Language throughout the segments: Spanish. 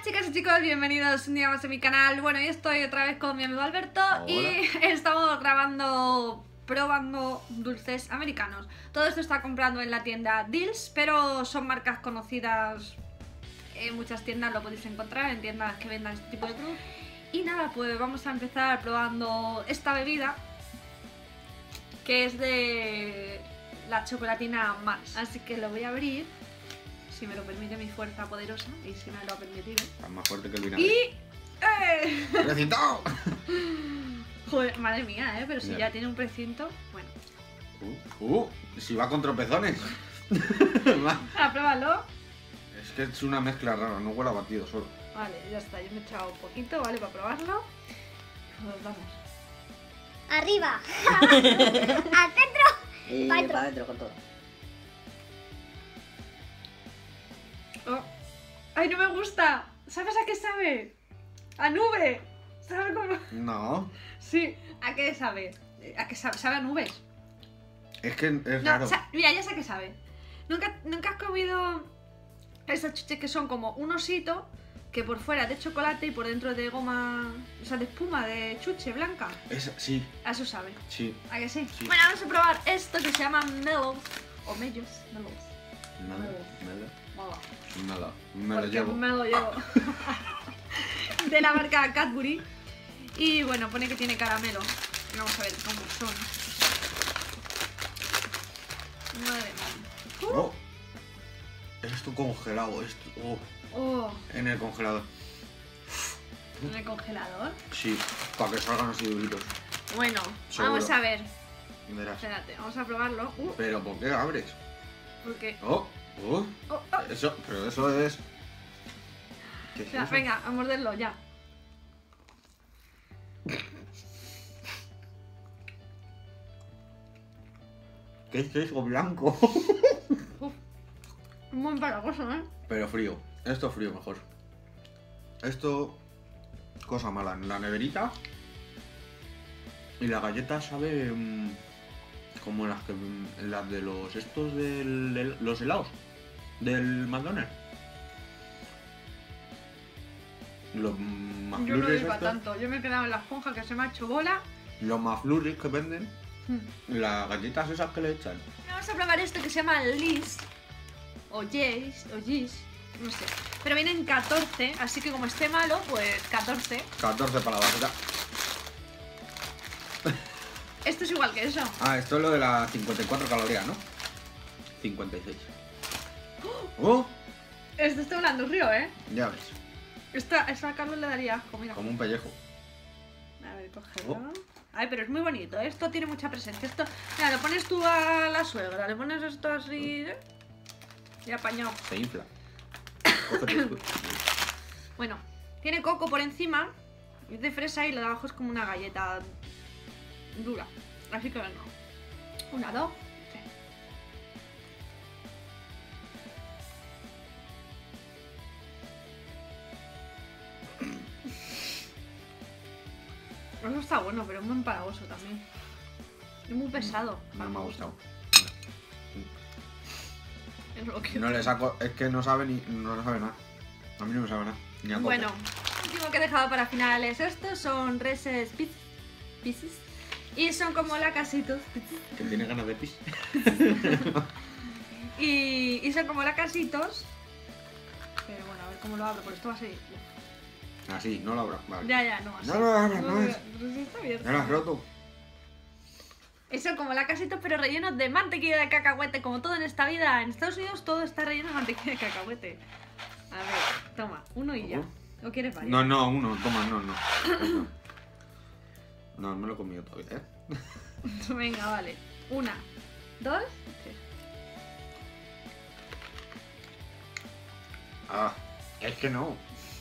Chicas y chicos, bienvenidos un día más a mi canal. Bueno, hoy estoy otra vez con mi amigo Alberto. Hola. Y estamos probando dulces americanos. Todo esto está comprando en la tienda Deals, pero son marcas conocidas. En muchas tiendas lo podéis encontrar, en tiendas que vendan este tipo de productos. Y nada, pues vamos a empezar probando esta bebida, que es de la chocolatina Mars. Así que lo voy a abrir, si me lo permite mi fuerza poderosa, y si me lo ha permitido. Está más fuerte que el vinagre. Y... ¡Recintado! Joder, madre mía, pero si Ya. ya tiene un precinto. Bueno, Si va con tropezones. pruébalo. Es que es una mezcla rara, no huele a batido solo. Vale, ya está, yo me he echado un poquito, ¿vale? Para probarlo. Pues vamos. Arriba. Al centro. Y Pa' dentro. para adentro con todo. Oh. ¡Ay, no me gusta! ¿Sabes a qué sabe? ¡A nube! ¿Sabe cómo? No, Sí, ¿a qué sabe? ¿A qué sabe? ¿Sabe a nubes? es que es No, raro. mira, ya sé a qué sabe. ¿Nunca has comido esas chuches que son como un osito que por fuera de chocolate y por dentro de goma, o sea, de espuma de chuche blanca? Sí, A eso sabe. sí. ¿A que sí? Sí. Bueno, vamos a probar esto que se llama Mellows o Mellos. Nada, me lo Porque llevo. me lo llevo. De la marca Cadbury. Y bueno, pone que tiene caramelo. Vamos a ver cómo son. Madre mía. Oh, esto congelado, esto. Oh, En el congelador. en el congelador. Sí, para que salgan así duritos. Bueno, Seguro. vamos a ver. Verás. Espérate, vamos a probarlo. Pero ¿por qué abres? Porque. Oh, Oh, oh. pero eso es. ¿Qué es Espera, eso? venga, a morderlo ya. ¿Qué es eso blanco? Uf, muy empalagoso, ¿eh? Pero frío. Esto frío mejor. Esto, cosa mala. En la neverita. Y la galleta sabe como las de los estos los helados del McDonald's. Los Yo no McFlurries doy para estos, tanto. Yo me he quedado en la esponja que se me ha hecho bola. los McFlurries que venden, Hmm. las galletas esas que le echan. Vamos a probar esto que se llama Liz o Jace o Gis, no sé. Pero vienen 14, así que como esté malo, pues 14. 14 para la basura. Esto es igual que eso. Ah, esto es lo de las 54 calorías, ¿no? 56. ¡Oh! Esto está hablando río, ¿eh? Ya ves, Esta a Carlos le daría asco, mira. como un pellejo. A ver, cógelo. Oh. Ay, pero es muy bonito, ¿eh? Esto tiene mucha presencia. Esto, mira, lo pones tú a la suegra, le pones esto así, ¿eh? Y apañado. Se infla. Cógete esto. Bueno, tiene coco por encima, es de fresa y lo de abajo es como una galleta dura. Así que venga. Una, dos, tres. Eso está bueno, pero es muy empalagoso también. Es muy pesado. No me ha gustado. Es lo que... No le saco, es que no sabe nada. A mí no me sabe nada. Ni a coco. Bueno, lo último que he dejado para finales estos son Reese's Pieces. Y son como lacasitos. Que tiene ganas de pis. Y son como lacasitos. Pero bueno, a ver cómo lo abro, porque esto va a ser... Así, no lo abras. Vale. Ya, no, así. No lo abras, no es. Pero sí está abierto. Ya lo has roto. Y son como lacasitos, pero rellenos de mantequilla de cacahuete. Como todo en esta vida, en Estados Unidos todo está relleno de mantequilla de cacahuete. A ver, toma, uno y ya. ¿O quieres varios? No, uno, toma, no. No, me lo he comido todavía, ¿eh? Venga, vale. Una, dos, tres. Ah, es que no.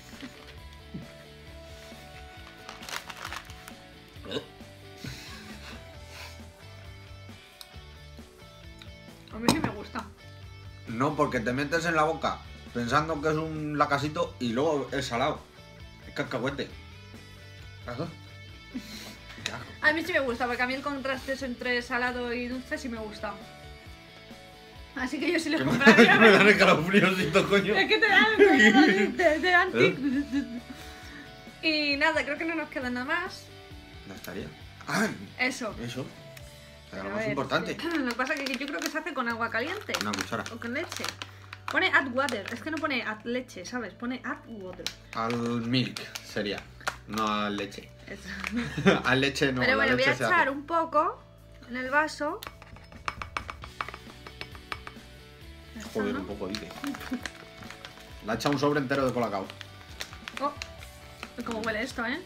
A mí sí me gusta. No, porque te metes en la boca pensando que es un lacasito y luego es salado. Es cacahuete. Claro. Qué asco. A mí sí me gusta, porque a mí el contraste entre salado y dulce sí me gusta. Así que yo sí los Que compraría. me dan escalofríos, coño. Es que te dan tic. Y nada, creo que no nos queda nada más. Ya estaría. Ah, Eso. eso. Era lo A más ver, importante. Lo que pasa es que yo creo que se hace con agua caliente. Una cuchara. O con leche. Pone add water. Es que no pone add leche, ¿sabes? Pone add water. Al milk sería. No al leche. Eso. Al leche no. Pero la bueno, voy a leche se echar hace. un poco en el vaso. Ya está, Joder, ¿no? un poco dice. Le ha echado un sobre entero de colacao. Oh, cómo huele esto, ¿eh?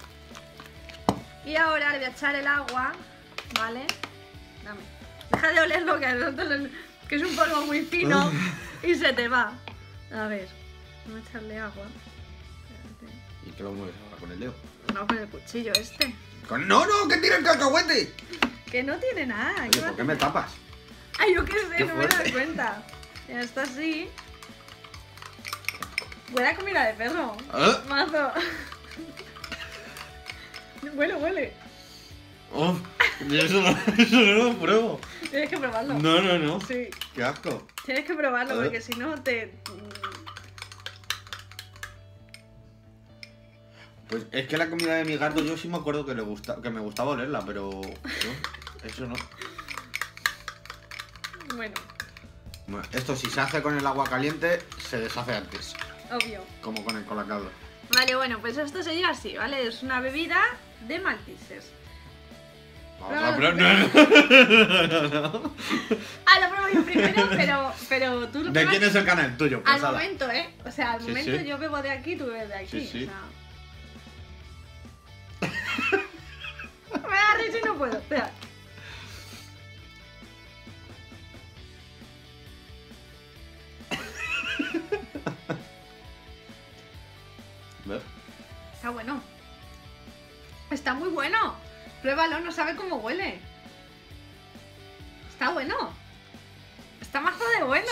Y ahora le voy a echar el agua, ¿vale? Dame. Deja de olerlo, que es un polvo muy fino y se te va. A ver, vamos a echarle agua. Espérate. ¿Y qué lo mueves ahora con el dedo? No, con el cuchillo este. ¡No, no! ¡Que tira el cacahuete! Que no tiene nada. Oye, ¿por qué me tapas? Ay, yo qué sé, Qué no me doy fuerte. cuenta. Ya está así. Huele a comida de perro. ¿Ah? Mazo. Huele. ¡Oh! Eso no lo pruebo. Tienes que probarlo. No. Sí, ¡Qué asco! tienes que probarlo A ver. porque si no te... Pues es que la comida de mi gato yo sí me acuerdo que que me gustaba olerla, pero no, eso no. Bueno, Bueno, esto si se hace con el agua caliente, se deshace antes, obvio. como con el colacao. Vale, bueno, pues esto sería así, ¿vale? Es una bebida de maltises. Vamos No, a probar. No. Ah, lo pruebo yo primero, pero tú lo ¿De pruebas quién es el canal? Tuyo, al pasada. momento, ¿eh? O sea, al Sí, momento sí. yo bebo de aquí, tú bebes de aquí. Sí, sí. O sea... Me da risa y no puedo, espera. ¿Ves? Está bueno. Está muy bueno. Pruébalo, no sabe cómo huele. Está bueno. Está mazo de bueno.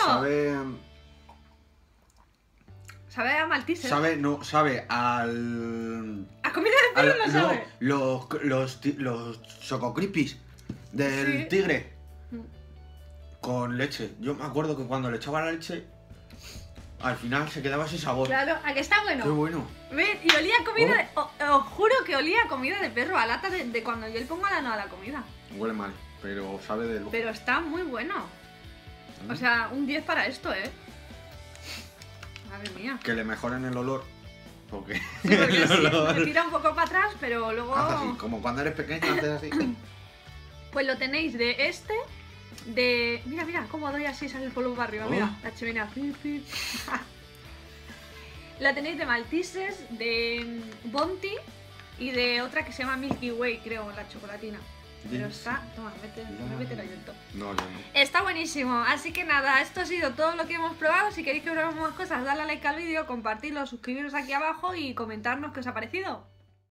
Sabe a maltises. Sabe al... A comida de perro no sabe. Los chococrispis del Sí. tigre Mm. con leche. Yo me acuerdo que cuando le echaba la leche, al final se quedaba ese sabor. Claro, ¿a que está bueno? Qué bueno. Ve, y olía a comida Oh. de... Os juro que olía a comida de perro, a lata de cuando yo le pongo a la comida. Huele mal, pero sabe de lujo. Pero está muy bueno. O sea, un 10 para esto, ¿eh? Madre mía. Que le mejoren el olor. Porque, Sí, porque el sí, olor- me tira un poco para atrás, pero luego... Haz así, como cuando eres pequeño, haces así. Pues lo tenéis de este, de... Mira, cómo doy así, sale el polvo para arriba, mira, Oh. la chimenea. Pi, pi. La tenéis de Maltises, de Bounty y de otra que se llama Milky Way, creo, la chocolatina. Pero Yes. está... Toma, métela dentro. No, yo no. Está buenísimo, así que nada, esto ha sido todo lo que hemos probado. Si queréis que probemos más cosas, dadle a like al vídeo, compartirlo, suscribiros aquí abajo y comentarnos qué os ha parecido.